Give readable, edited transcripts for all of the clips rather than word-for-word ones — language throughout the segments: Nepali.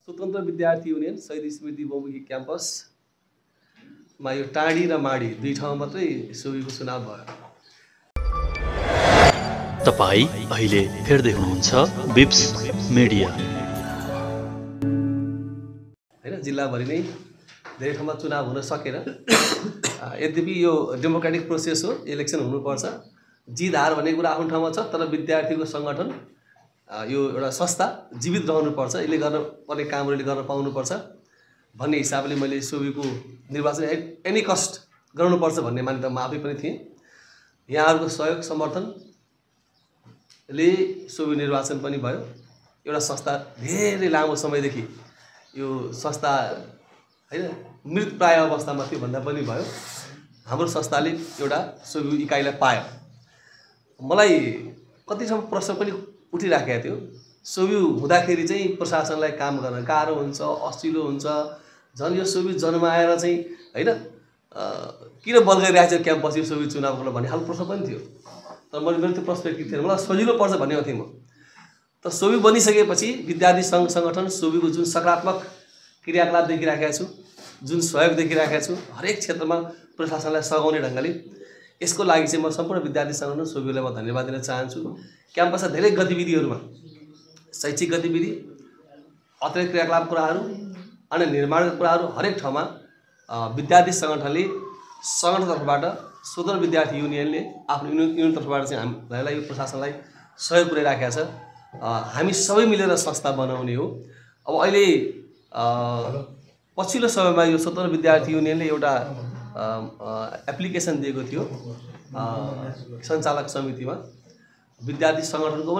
स्वतन्त्र विद्यार्थी युनियन शहीद स्मृति बहुमुखी क्याम्पसमा यो टाढी र माडी दुई ठाउँ मात्रै सोभीको चुनाव भयो। तपाईँ अहिले हेर्दै हुनुहुन्छ बिप्स मिडिया। हैन, जिल्लाभरि नै धेरै ठाउँमा चुनाव हुन सकेन। यद्यपि यो डेमोक्रेटिक प्रोसेस हो, इलेक्सन हुनुपर्छ। जित हार भन्ने कुरा आफ्नो ठाउँमा छ, तर विद्यार्थीको सङ्गठन यो एउटा संस्था जीवित रहनुपर्छ, यसले गर्न पर्ने कामहरूले गर्न पाउनुपर्छ भन्ने हिसाबले मैले सोभीको निर्वाचन एनी कस्ट गर्नुपर्छ भन्ने मान्यतामा आफै पनि थिएँ। यहाँहरूको सहयोग समर्थनले सोभी निर्वाचन पनि भयो। एउटा संस्था धेरै लामो समयदेखि यो संस्था हैन मृत प्राय अवस्थामा थियो भन्दा पनि भयो। हाम्रो संस्थाले एउटा सोभी इकाइलाई पायो। मलाई कतिसम्म प्रश्न पनि उठिराखेको थियो, सोभी हुँदाखेरि चाहिँ प्रशासनलाई काम गर्न गाह्रो हुन्छ, असिलो हुन्छ, झन् यो सोभी जन्माएर चाहिँ हैन किन बल गरिरहेको छ क्याम्पस यो सोभी चुनावको भन्ने खालको प्रश्न पनि थियो। तर मेरो त्यो पर्सपेक्टिभ थिएन, मलाई सजिलो पर्छ भन्ने थिएँ म। तर सोभी बनिसकेपछि विद्यार्थी सङ्घ सङ्गठन सोभीको जुन सकारात्मक क्रियाकलाप देखिराखेको छु, जुन सहयोग देखिराखेको छु हरेक क्षेत्रमा प्रशासनलाई सघाउने ढङ्गले, यसको लागि चाहिँ म सम्पूर्ण विद्यार्थी सङ्गठन सोभीलाई म धन्यवाद दिन चाहन्छु। क्याम्पसका धेरै गतिविधिहरूमा शैक्षिक गतिविधि, अतिरिक्त क्रियाकलाप कुराहरू अनि निर्माणका कुराहरू हरेक ठाउँमा विद्यार्थी सङ्गठनले सङ्गठन तर्फबाट स्वतन्त्र विद्यार्थी युनियनले आफ्नो युनियन तर्फबाट चाहिँ हामीलाई यो प्रशासनलाई सहयोग पुर्याइराखेको छ। हामी सबै मिलेर संस्था बनाउने हो। अब अहिले पछिल्लो समयमा यो स्वतन्त्र विद्यार्थी युनियनले एउटा एप्लिकेसन दिएको थियो सञ्चालक समितिमा, विद्यार्थी सङ्गठनको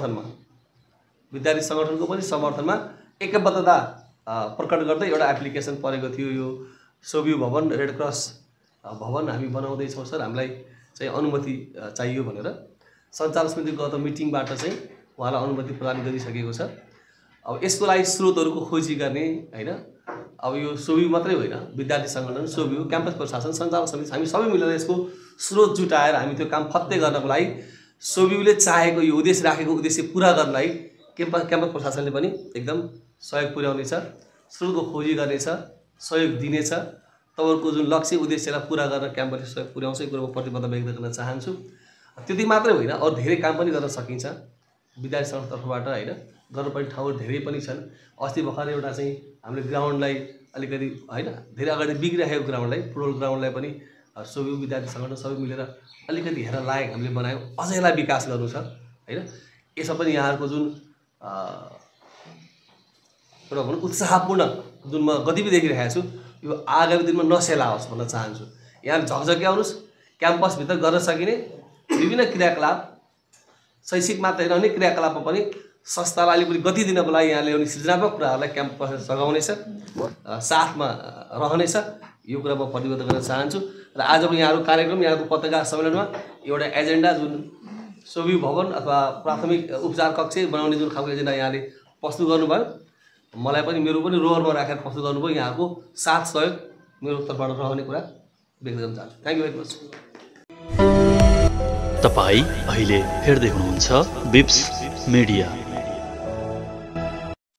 पनि समर्थनमा एकबद्धता प्रकट गर्दै एउटा एप्लिकेसन परेको थियो। यो सोभी भवन, रेड क्रस भवन हामी बनाउँदैछौँ सर, हामीलाई चाहिँ अनुमति चाहियो भनेर सञ्चालक समितिको गत मिटिङबाट चाहिँ उहाँलाई अनुमति प्रदान गरिसकेको छ। अब यसको लागि स्रोतहरूको खोजी गर्ने हैन, अब यो सोभी मात्रै होइन, विद्यार्थी सङ्गठन, सोभी, क्याम्पस प्रशासन, सञ्चालक समिति, हामी सबै मिलेर यसको स्रोत जुटाएर हामी त्यो काम फत्ते गर्नको लागि सोभीले चाहेको यो उद्देश्य राखेको उद्देश्य पुरा गर्नलाई क्याम्पस प्रशासनले पनि एकदम सहयोग पुर्याउनेछ, स्रोतको खोजी गर्नेछ, सहयोग दिनेछ। तपाईँहरूको जुन लक्ष्य उद्देश्यलाई पुरा गर्न क्याम्पसले सहयोग पुर्याउँछ, यो कुरोमा प्रतिबद्धता व्यक्त गर्न चाहन्छु। त्यति मात्रै होइन, अरू धेरै काम पनि गर्न सकिन्छ विद्यार्थी सङ्घ तर्फबाट हैन, गर्नुपर्ने ठाउँहरू धेरै पनि छन्। अस्ति भर्खर एउटा चाहिँ हामीले ग्राउन्डलाई अलिकति हैन धेरै अगाडि बिग्रिरहेको ग्राउन्डलाई, फुटबल ग्राउन्डलाई पनि सोभी विद्यार्थी सङ्गठन सबै मिलेर अलिकति हेर्न लायक हामीले बनायौँ। अझ यसलाई विकास गर्नु छ हैन। यसमा पनि यहाँहरूको जुन एउटा भनौँ उत्साहपूर्ण जुन म गतिविधि देखिरहेको छु, यो आगामी दिनमा नसेलाओस् भन्न चाहन्छु। यहाँ झकझक्याउनुहोस्, क्याम्पसभित्र गर्न सकिने विभिन्न क्रियाकलाप, शैक्षिक मात्र होइन अनेक क्रियाकलापमा पनि संस्थालाई अलिकति गति दिनको लागि यहाँले ल्याउने सृजनात्मक कुराहरूलाई क्याम्पसले सघाउनेछ, साथमा रहनेछ, यो कुरा म प्रतिबद्ध गर्न चाहन्छु। र आजको यहाँहरूको कार्यक्रम, यहाँको पत्रकार सम्मेलनमा एउटा एजेन्डा जुन सोभी भवन अथवा प्राथमिक उपचार कक्ष बनाउने जुन खालको एजेन्डा यहाँले प्रस्तुत गर्नुभयो, मलाई पनि मेरो पनि रोलमा राखेर प्रस्तुत गर्नुभयो। यहाँको साथ सहयोग मेरो तर्फबाट रहने कुरा व्यक्त गर्न चाहन्छु। Thank you very much. तपाईँ अहिले हेर्दै हुनुहुन्छ बिप्स मिडिया।